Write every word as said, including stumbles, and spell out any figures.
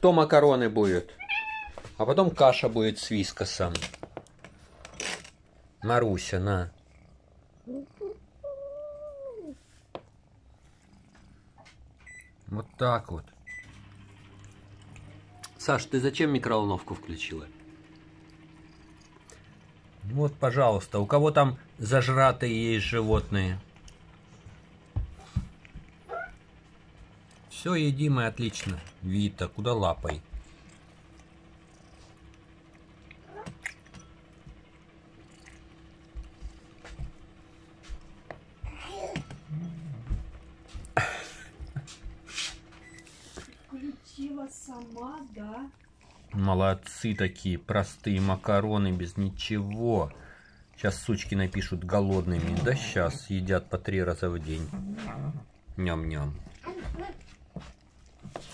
кто макароны будет. А потом каша будет с вискосом. Маруся, на. Вот так вот. Саш, ты зачем микроволновку включила? Вот, пожалуйста, у кого там зажратые есть животные? Все едимое, отлично. Вита, куда лапой? Включила сама, да? Молодцы такие, простые макароны без ничего. Сейчас сучки напишут голодными. Да сейчас едят по три раза в день. Ням-ням.